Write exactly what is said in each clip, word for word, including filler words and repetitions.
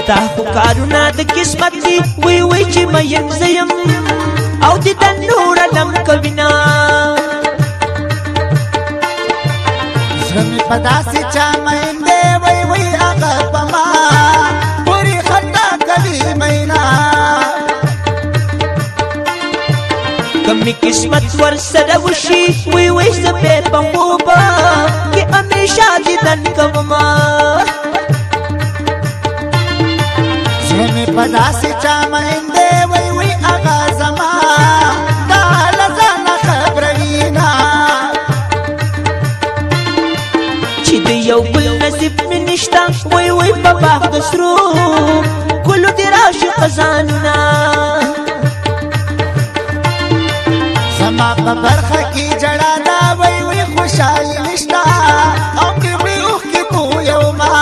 ستا خو کارونه د قسمت دي وی وی چې مین زیم او د تنور لم کوینا زړه مې په داسې چا مین دی وی وی هغه په ما پورې خندا کوي مینا کمی قسمت ور سره وشي وی وی زه پې په خوبه کې همیشه دیدن کوما زړه مې په داسې چا مین دی وی وی هغه زما دا له ځانه خبروينا چې د یو بل نصیب مې نشته وی وی په باغ د سرو ګلو دې راشي خزانونه زما په برخه کې جړا دا وی وی خوشحالي نشته او مې وی اوښکې تویو ما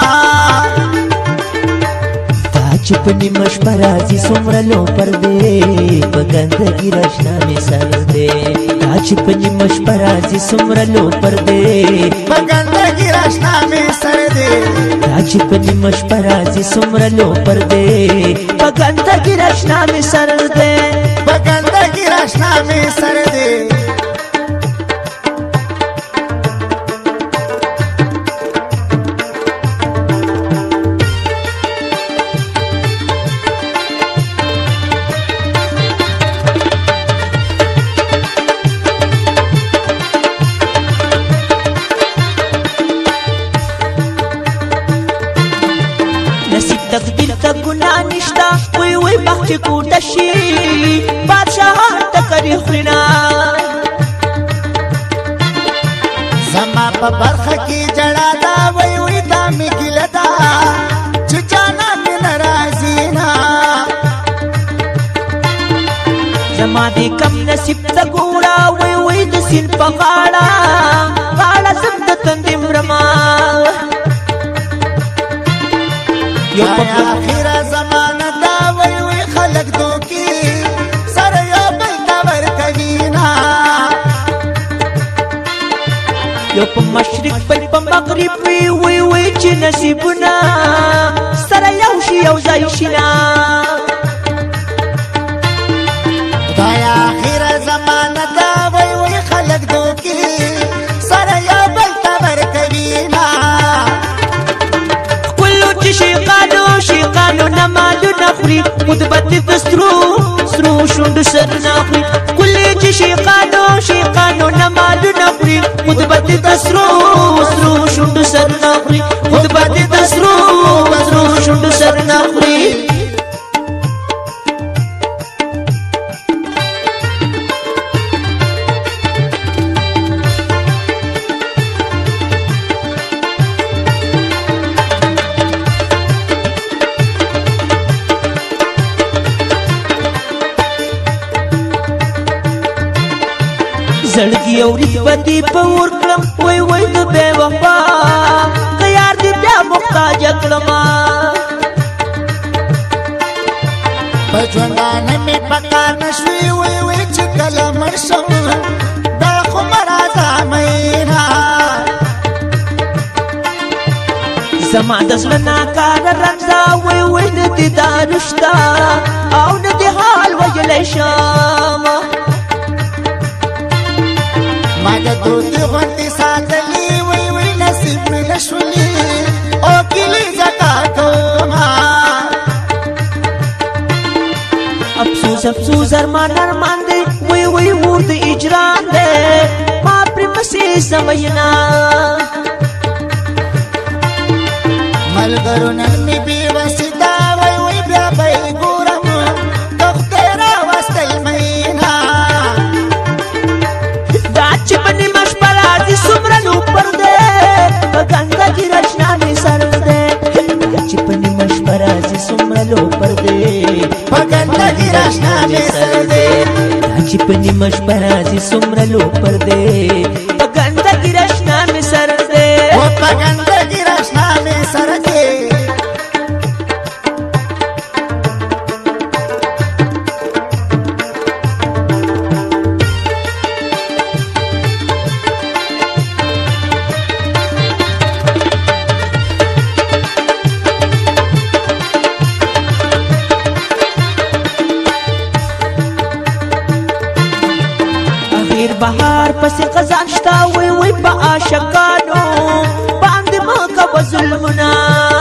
چې په نیمه شپه راځي څومره لو پردې په ګندګي راشنا مې سر دی دا چې په نیمه شپه راځي څومره لو پردې په ګندګي راشنا مې سر دی دا چې په نیمه شپه راځي څومره لو پردې په ګندګي راشنا مې سر دی په ګندګي راشنا مې سر دی تقدیر ته ګناه نشته وی وی بخت چې کوټه شي بادشاهان ټکرې خورينا زما په برخه کې جړا دا وی وی دا مې ګیله ده چې جانا مې ناراضي نه زما دې کم نصیب ته ګوره وی وی د سیند په غاړه غاړه زم د تندې مرما یو په اخره زمانه دا وی وی خلک دوکي سره یو بل ته ورکوينا یو په مشرق بل په مغرب وی وی وی چې نصیبونه سره یو شي یو ځای شينا خدای اخره زمانه دا وی وی خلک دوکي سره یو بل ته ورکوينا شیقانو شیقانو نمالو نخوري مدبت دسترو سرو شوند سر نخوري کلی چې شیقانو شیقانو نمالو نخوري مدبت دسترو سرو شوند سر نخوري مدبت دسترو سرو شوند سر نخوري زړګي او رتبتي په ورکړم وای وای د بے وفا که یار دې بیا محتاج کړم په ژوندانه مې پکار نشوي وای وای چې کله مړ شم دا خو مرازه مینا زما د زړه ناکاره رنځه وای وای د دیدار شته او نه دې حال ویلی شم ما د دوتي غوندې ساتلي وی وی نصیب مې نشولي او کلي زکات کوما افسوس افسوس ارمان ارمان دی وی وی ور د اجران دی ما پر مسې سمینا ملګرو نن مې بې وسیدا وی وی بیا به ګورم دختې راوستل مینا څومره لو پردې په ګندګي راشنا مې سر دی چې په نیمه شپه راځي څومره لو پردې په ګندګي راشنا مې سر دی چې په نیمه شپه راځي څومره لو پردې په ګندګي راشنا مې سر دی په ګندګي راشنا مې سر دی بهار پس خزان شتا وی وی په عاشقانو باندې مکه ظلمنا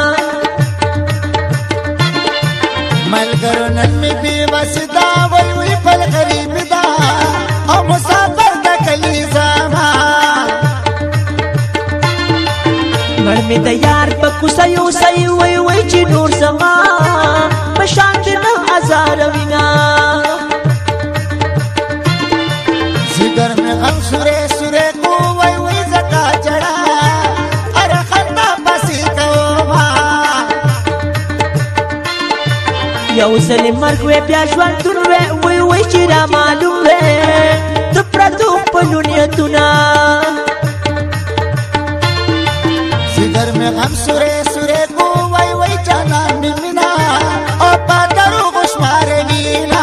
ملګرو نن می بي وسدا وی وی پل غریب دا او مسافر د کلی زما مړ می د یار په کوسه یو سي وی وی چې نور زما په شان کې نه هزار وینا जिगर में हम सुरे सुरे को वही वही जका चढ़ा अरे खन्ना बसी को یو ځل مرګ وې بیا ژوندون وې وی وی چې را معلوم وې د پردو په لونیتونه जिगर में हम सुरे सुरे को वही वही जाना मिलना और पादरों को शुमारे मीना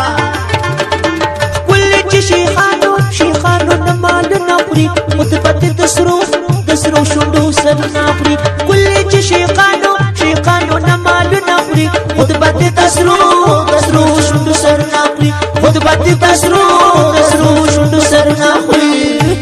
شیخانو شیخانو نمالو نخوري متبت دسرو دسرو شوندو سر نخوري کلی چې شیخانو شیخانو نمالو نخوري متبت دسرو دسرو شوندو سر نخوري متبت دسرو دسرو شوندو سر نخوري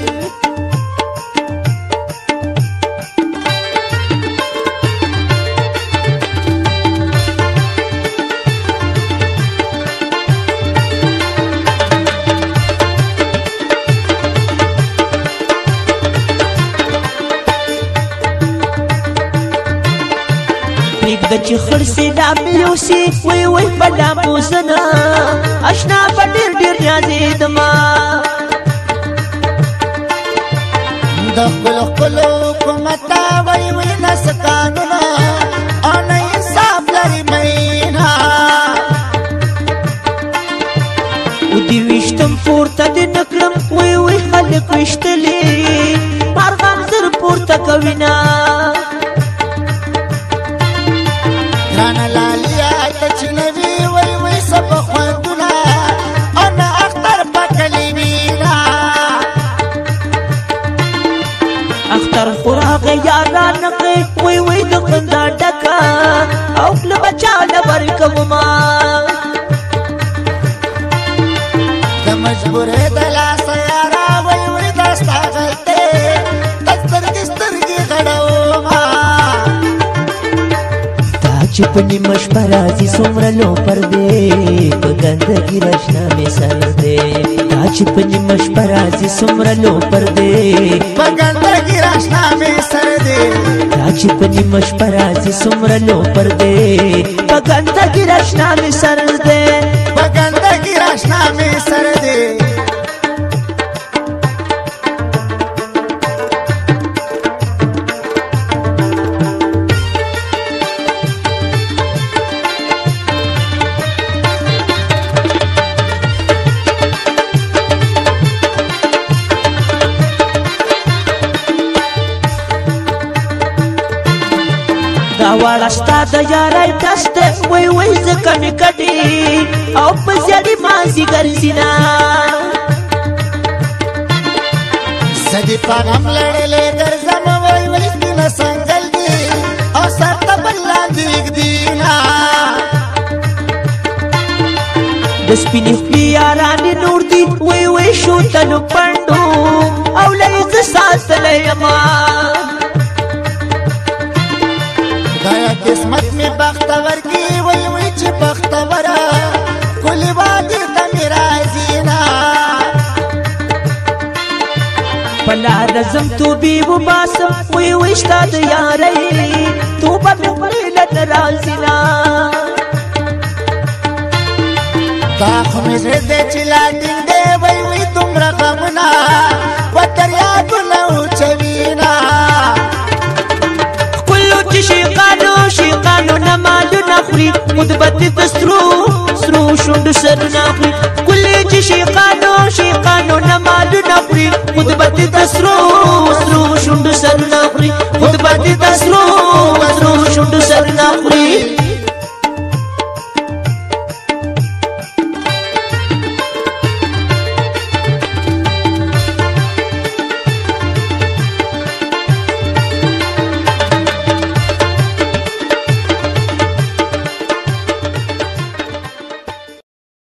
د چې خرسي دا ملوسي وی وی په لاموزنا اشنا په ډېر ډېر یادېدما د خپل خپل حکومت وی وی نس قانونا او نه انصاف لري مینا او دی وشتم پورته د نکړم وی وی خلک وشتلې مارغان زر پورته کوینا رانا لالیا تچنوی وی وی سب خوندونا انا اختر پکلی مینا اختر خوراغ یاران نقی وی وی دقندا ڈکا اوکل بچا لبرکم ما دمجبور دلا سیارا وی وی دستا غلطے تسترگی سترگی غڑو ما چې په نیمه شپه راځي څومره لو پر دی په ګندګي راشنا مې سر دی دا چې په نیمه شپه راځي څومره لو پر دی په ګندګي راشنا مې سر دی دا چې په نیمه شپه راځي څومره لو پر دی په ګندګي راشنا مې سر دی په ګندګي راشنا مې سر دی دا واړه ستا د یارۍ دسته وی وی ځکه مې کټې او په زیړې مازي ګرځینا زدي په غم لړلې ګرځم وی وی سپینه سنګل دي او سر ته بل لاندې ږدينا د سپینې خولې یارانې نور دي وی وی شو تنو پنډو او لۍ زه ساتلی یما دایا قسمت می بختور کی وی وی چې بختورا کلی وادي ته می راځینا پلا رزم تو بی و باسم وی وی شتا د یارۍ تو به مې خولې لته راځینا دا خو مې زړه دی چې لا ټینګ دی وی وی دومره غمونه په تریادونه وچوینا شیقانو شیقانو نمالو نخوري مدبت دسترو سرو شوندو سر نخوري کلی چې شیقانو شیقانو نمالو نخوري مدبت دسترو سرو شوندو سر نخوري مدبت دسترو